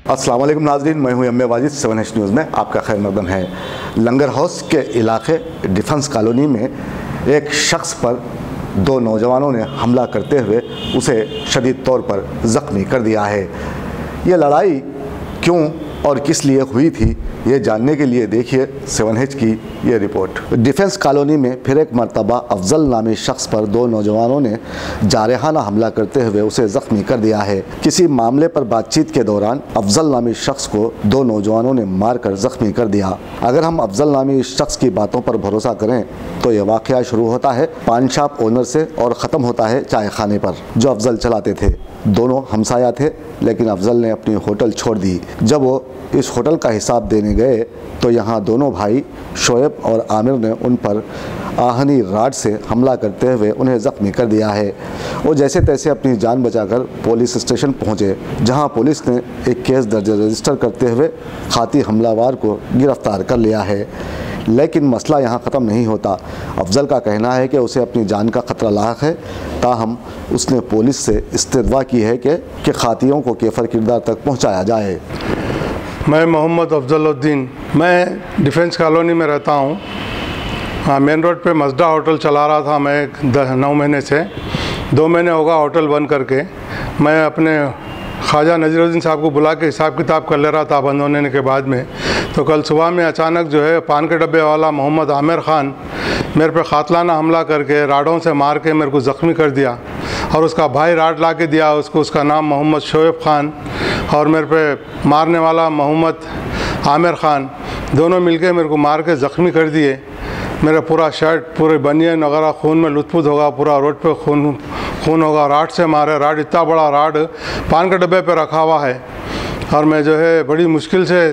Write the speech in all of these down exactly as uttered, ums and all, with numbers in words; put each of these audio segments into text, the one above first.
अस्सलाम वालेकुम नाज़रीन, मैं हूं M Wajid. Seven H news में आपका खैर मकदम है। लंगर हाउस के इलाके डिफेंस कॉलोनी में एक शख्स पर दो नौजवानों ने हमला करते हुए उसे शदीद तौर पर ज़ख्मी कर दिया है। ये लड़ाई क्यों और किस लिए हुई थी, ये जानने के लिए देखिए सेवन एच की ये रिपोर्ट। डिफेंस कॉलोनी में फिर एक मरतबा अफजल नामी शख्स पर दो नौजवानों ने जारहाना हमला करते हुए उसे ज़ख्मी कर दिया है। किसी मामले पर बातचीत के दौरान अफजल नामी शख्स को दो नौजवानों ने मारकर ज़ख्मी कर दिया। अगर हम अफजल नामी शख्स की बातों पर भरोसा करें तो यह वाक़या शुरू होता है पान शॉप ओनर से और ख़त्म होता है चाय खाने पर जो अफजल चलाते थे। दोनों हमसाया थे, लेकिन अफजल ने अपनी होटल छोड़ दी। जब वो इस होटल का हिसाब देने गए तो यहाँ दोनों भाई शोएब और आमिर ने उन पर आहनी राड से हमला करते हुए उन्हें ज़ख्मी कर दिया है। वो जैसे तैसे अपनी जान बचाकर पुलिस स्टेशन पहुँचे, जहाँ पुलिस ने एक केस दर्ज रजिस्टर करते हुए खाती हमलावर को गिरफ्तार कर लिया है। लेकिन मसला यहाँ ख़त्म नहीं होता। अफजल का कहना है कि उसे अपनी जान का ख़तरा लाक है, ताहम उसने पुलिस से इस्तदवा की है कि, कि खातियों को केफर किरदार तक पहुँचाया जाए। मैं मोहम्मद अफजलुद्दीन, मैं डिफेंस कॉलोनी में रहता हूँ। हाँ, मेन रोड पे मजदा होटल चला रहा था मैं नौ महीने से। दो महीने होगा होटल बंद करके। मैं अपने ख्वाजा नज़ीरुद्दीन साहब को बुला के हिसाब किताब कर ले रहा था बंद होने के बाद में। तो कल सुबह में अचानक जो है पान के डब्बे वाला मोहम्मद आमिर ख़ान मेरे पे क़ातलाना हमला करके राडों से मार के मेरे को ज़ख्मी कर दिया। और उसका भाई राड ला के दिया उसको, उसका नाम मोहम्मद शोएब ख़ान, और मेरे पे मारने वाला मोहम्मद आमिर ख़ान, दोनों मिलके मेरे को मार के ज़ख्मी कर दिए। मेरा पूरा शर्ट, पूरे बनियान वगैरह खून में लुथपुथ होगा, पूरा रोड पे खून खून होगा। राड से मारे, राड इतना बड़ा राड पान के डब्बे पे रखा हुआ है। और मैं जो है बड़ी मुश्किल से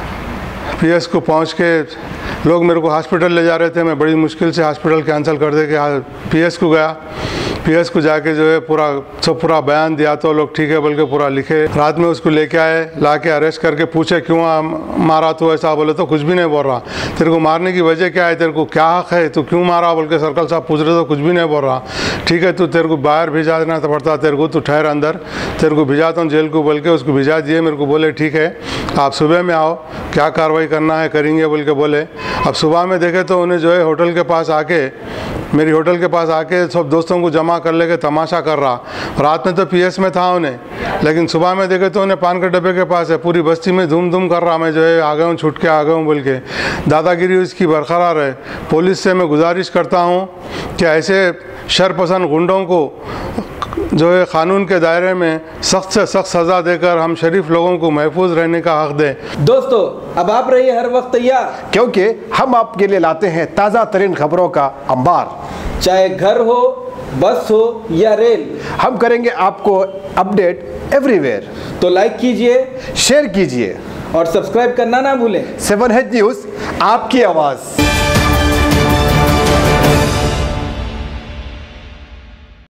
पीएस को पहुंच के, लोग मेरे को हॉस्पिटल ले जा रहे थे, मैं बड़ी मुश्किल से हॉस्पिटल कैंसिल कर दे के पीएस को गया। पीएस को जाके जो है पूरा सब पूरा बयान दिया तो लोग ठीक है बोल के पूरा लिखे। रात में उसको लेके आए, ला के अरेस्ट करके पूछे क्यों मारा तो ऐसा बोले तो कुछ भी नहीं बोल रहा। तेरे को मारने की वजह क्या है, तेरे को क्या हक है, तू क्यों मारा बोल के सर्कल साहब पूछ रहे तो कुछ भी नहीं बोल रहा। ठीक है, तू तेरे को बाहर भिजा देना तो पड़ता तेरे को, तू ठहर अंदर, तेरे को भिजाता हूँ जेल को बोल के उसको भिजा दिए। मेरे को बोले ठीक है आप सुबह में आओ, क्या कार्रवाई करना है करेंगे बोल के बोले। अब सुबह में देखे तो उन्हें जो है होटल के पास आके, मेरी होटल के पास आके सब दोस्तों को जमा कर लेके तमाशा कर रहा। रात में तो पीएस में था उन्हें, लेकिन सुबह में देखे तो उन्हें पान के डब्बे के पास है, पूरी बस्ती में धूम धूम कर रहा। मैं जो है आ गया हूँ, छूट के आ गया हूँ बोल के। दादागिरी उसकी बरकरार है। पुलिस से मैं गुजारिश करता हूँ कि ऐसे शरपसंद गुंडों को जो है कानून के दायरे में सख्त से सख्त सज़ा देकर हम शरीफ लोगों को महफूज रहने का हक़ दें। दोस्तों, अब आप रहिए हर वक्त तैयार, क्योंकि हम आपके लिए लाते हैं ताज़ा तरीन खबरों का अंबार। चाहे घर हो, बस हो या रेल, हम करेंगे आपको अपडेट एवरीवेयर। तो लाइक कीजिए, शेयर कीजिए और सब्सक्राइब करना ना भूलें। सेवन एच न्यूज़, आपकी आवाज़।